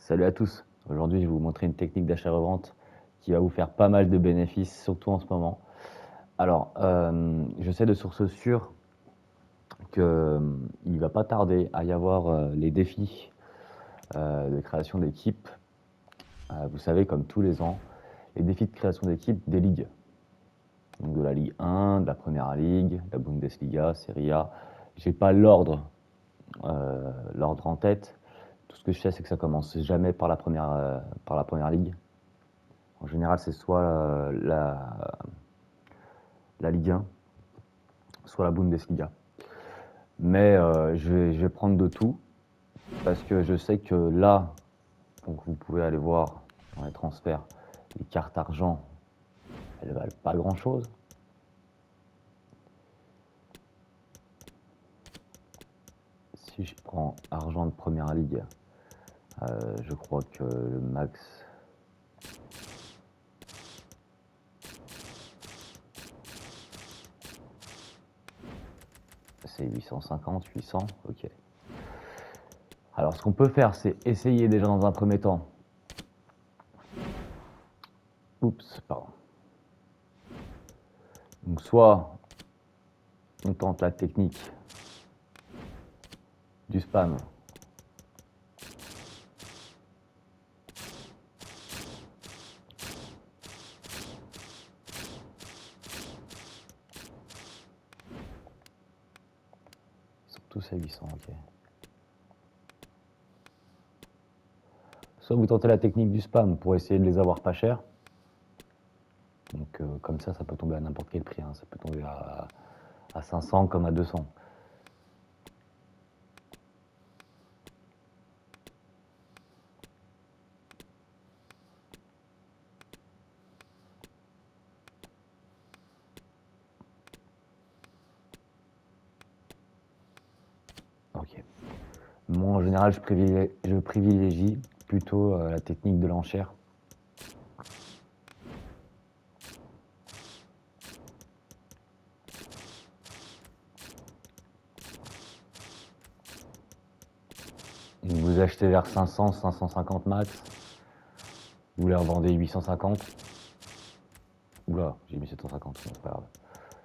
Salut à tous. Aujourd'hui, je vais vous montrer une technique d'achat-revente qui va vous faire pas mal de bénéfices, surtout en ce moment. Alors, je sais de sources sûres qu'il ne va pas tarder à y avoir les défis de création d'équipe. Vous savez, comme tous les ans, les défis de création d'équipe des ligues. Donc de la Ligue 1, de la Première Ligue, de la Bundesliga, Serie A. Je n'ai pas l'ordre en tête. Tout ce que je sais, c'est que ça commence jamais par la première ligue. En général, c'est soit la Ligue 1, soit la Bundesliga. Mais je vais prendre de tout, parce que je sais que là, donc vous pouvez aller voir dans les transferts, les cartes argent, elles valent pas grand-chose. Si je prends argent de première ligue, je crois que le max, c'est 850, 800, ok. Alors ce qu'on peut faire, c'est essayer déjà dans un premier temps. Oups, pardon. Donc soit on tente la technique du spam. Ils sont tous à 800, ok. Soit vous tentez la technique du spam pour essayer de les avoir pas cher. Donc comme ça peut tomber à n'importe quel prix, hein. Ça peut tomber à 500 comme à 200. Ok. Moi en général je privilégie plutôt la technique de l'enchère. Vous achetez vers 500, 550 max, vous les revendez 850. Oula, j'ai mis 750, c'est pas grave.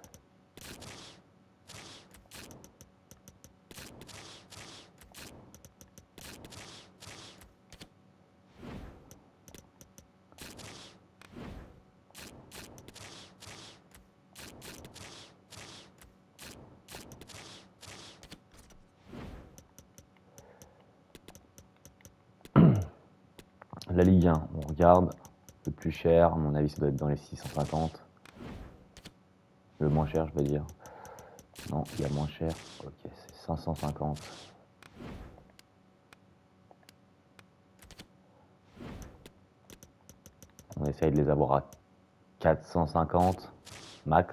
La Ligue 1, on regarde, le plus cher, à mon avis ça doit être dans les 650. Le moins cher je veux dire. Non, il y a moins cher, ok, c'est 550. On essaye de les avoir à 450 max.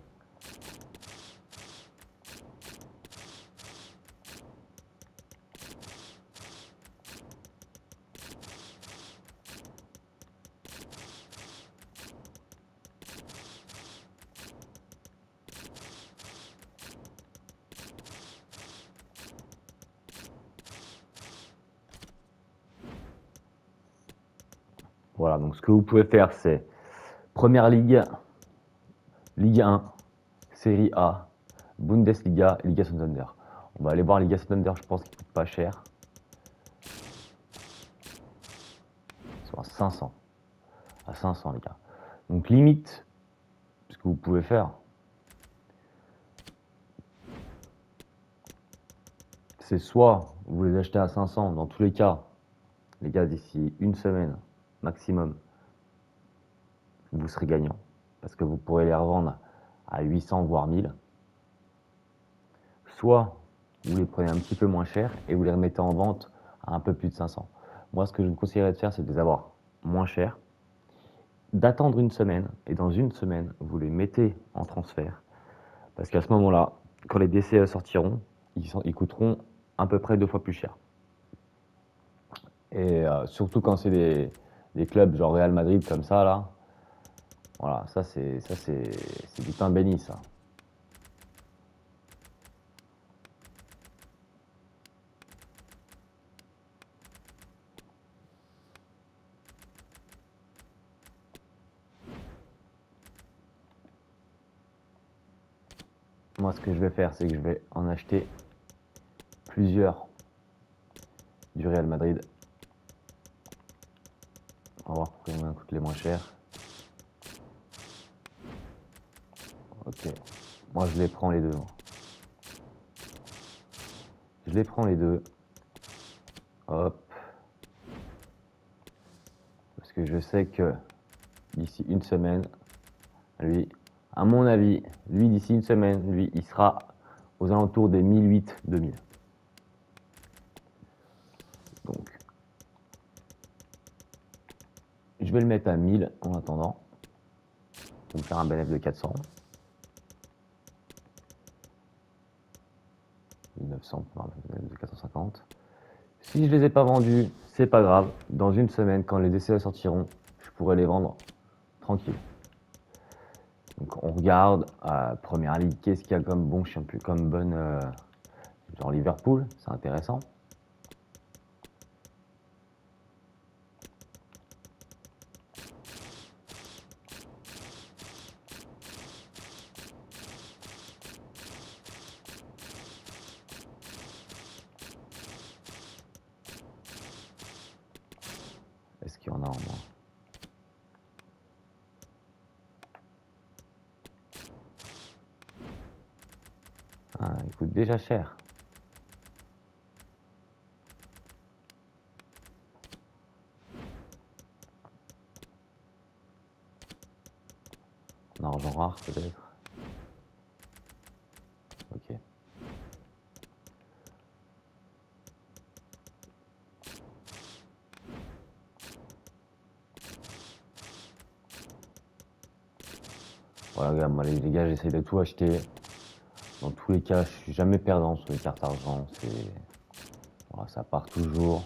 Voilà, donc ce que vous pouvez faire, c'est Première Ligue, Ligue 1, Série A, Bundesliga et Liga Santander. On va aller voir Liga Santander, je pense qu'il coûte pas cher. Ils sont à 500. À 500 les gars. Donc limite, ce que vous pouvez faire, c'est soit vous les achetez à 500, dans tous les cas, les gars, d'ici une semaine maximum, vous serez gagnant. Parce que vous pourrez les revendre à 800 voire 1000. Soit vous les prenez un petit peu moins cher et vous les remettez en vente à un peu plus de 500. Moi, ce que je vous conseillerais de faire, c'est de les avoir moins cher, d'attendre une semaine, et dans une semaine, vous les mettez en transfert. Parce qu'à ce moment-là, quand les DCE sortiront, ils coûteront à peu près 2 fois plus cher. Et surtout quand c'est des clubs genre Real Madrid comme ça, là, voilà, ça c'est du pain béni, ça. Moi, ce que je vais faire, c'est que je vais en acheter plusieurs du Real Madrid. On va voir combien coûtent les moins chers. Ok. Moi, je les prends les deux. Je les prends les deux. Hop. Parce que je sais que d'ici une semaine, lui, à mon avis, lui, d'ici une semaine, lui, il sera aux alentours des 1008-2000. Donc, je vais le mettre à 1000 en attendant. Pour me faire un bénéfice de 400. 1900, de 450. Si je les ai pas vendus, c'est pas grave. Dans une semaine, quand les DCE sortiront, je pourrai les vendre tranquille. Donc on regarde Première Ligue, qu'est-ce qu'il y a comme bon champion, comme bonne genre Liverpool, c'est intéressant. Est-ce qu'il y en a en moins? Ah, il coûte déjà cher. En argent rare peut-être. Ok. Voilà, moi, les gars, j'essaie de tout acheter. Dans tous les cas, je suis jamais perdant sur les cartes argent. Voilà, ça part toujours.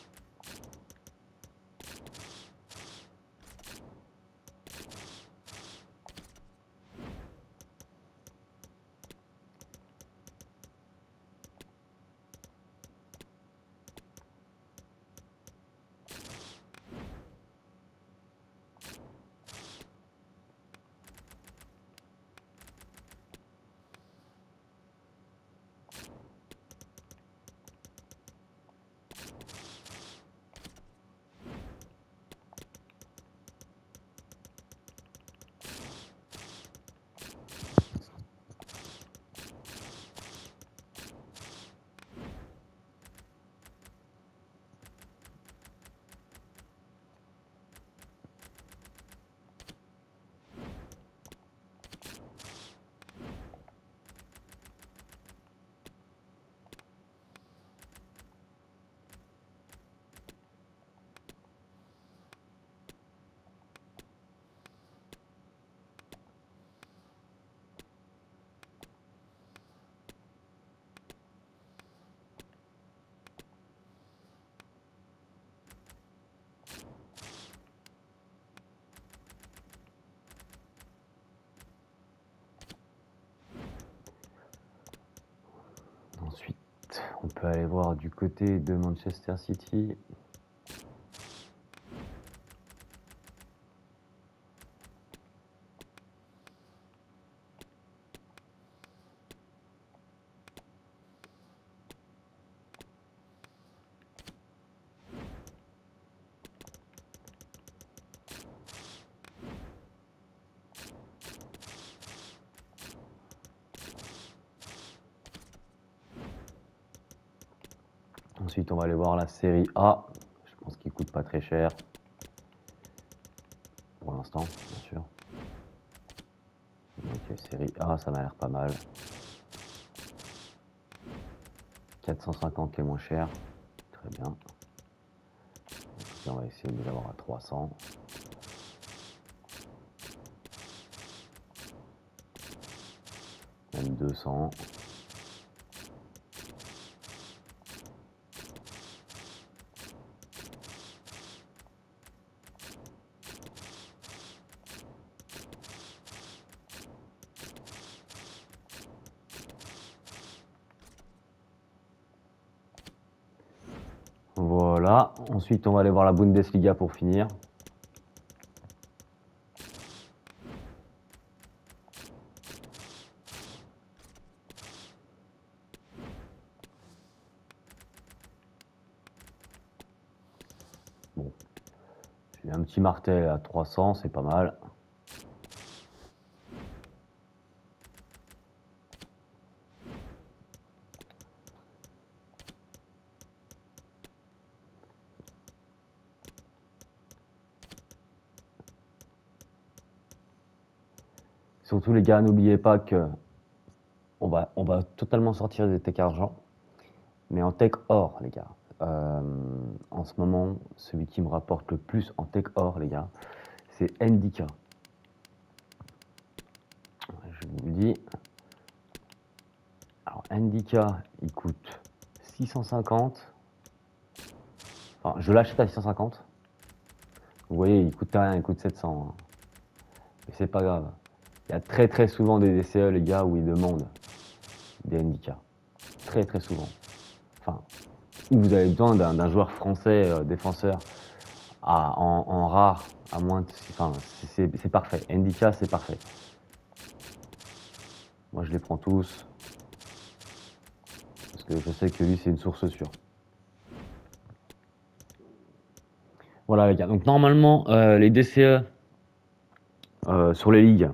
Ensuite, on peut aller voir du côté de Manchester City. Ensuite, on va aller voir la série A. Je pense qu'il coûte pas très cher. Pour l'instant, bien sûr. Ok, série A, ça m'a l'air pas mal. 450 les moins chers. Très bien. Et on va essayer de les avoir à 300. Même 200. Voilà. Ensuite, on va aller voir la Bundesliga pour finir. Bon, j'ai un petit martel à 300, c'est pas mal. Surtout les gars, n'oubliez pas que on va totalement sortir des tech argent, mais en tech or, les gars. Euh, En ce moment, celui qui me rapporte le plus en tech or, les gars, c'est Ndika. Je vous le dis. Alors, Ndika, il coûte 650. Enfin, je l'achète à 650. Vous voyez, il coûte rien, il coûte 700, hein. Mais c'est pas grave. Il y a très très souvent des DCE, les gars, où ils demandent des Ndika. Très très souvent. Enfin, où vous avez besoin d'un joueur français défenseur en rare, à moins de. Enfin, c'est parfait. Ndika, c'est parfait. Moi, je les prends tous. Parce que je sais que lui, c'est une source sûre. Voilà, les gars. Donc, normalement, les DCE sur les ligues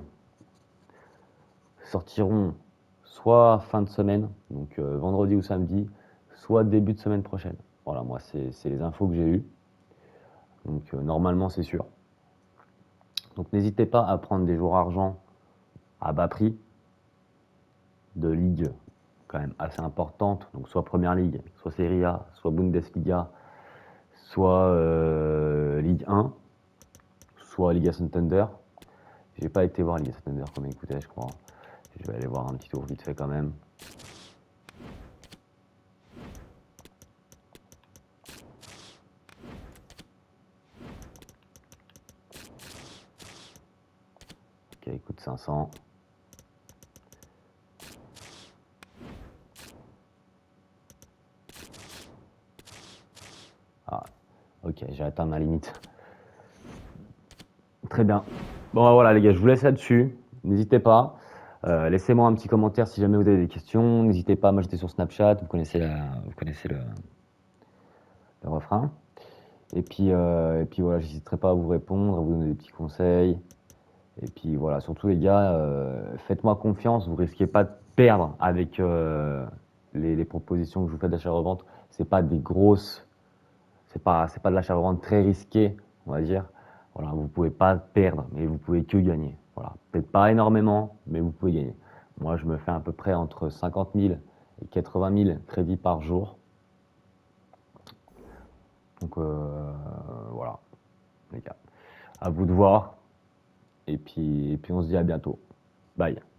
sortiront soit fin de semaine, donc vendredi ou samedi, soit début de semaine prochaine. Voilà, moi, c'est les infos que j'ai eues. Donc, normalement, c'est sûr. Donc, n'hésitez pas à prendre des joueurs argent à bas prix de ligue quand même assez importante. Donc, soit Première Ligue, soit Serie A, soit Bundesliga, soit Ligue 1, soit Liga Santander. J'ai pas été voir Liga Santander comme il coûtait, je crois. Je vais aller voir un petit tour vite fait quand même. Ok, il coûte 500. Ah, ok, j'ai atteint ma limite. Très bien. Bon, bah, voilà les gars, je vous laisse là-dessus. N'hésitez pas. Laissez-moi un petit commentaire si jamais vous avez des questions. N'hésitez pas à m'ajouter sur Snapchat. Vous connaissez le refrain. Et puis voilà, j'hésiterai pas à vous répondre, à vous donner des petits conseils. Et puis voilà, surtout les gars, faites-moi confiance, vous risquez pas de perdre avec les propositions que je vous fais d'achat-revente. C'est pas des grosses, c'est pas de l'achat-revente très risqué, on va dire. Voilà, vous pouvez pas perdre, mais vous pouvez que gagner. Voilà, peut-être pas énormément, mais vous pouvez gagner. Moi, je me fais à peu près entre 50 000 et 80 000 crédits par jour. Donc voilà, les gars. À vous de voir. Et puis on se dit à bientôt. Bye.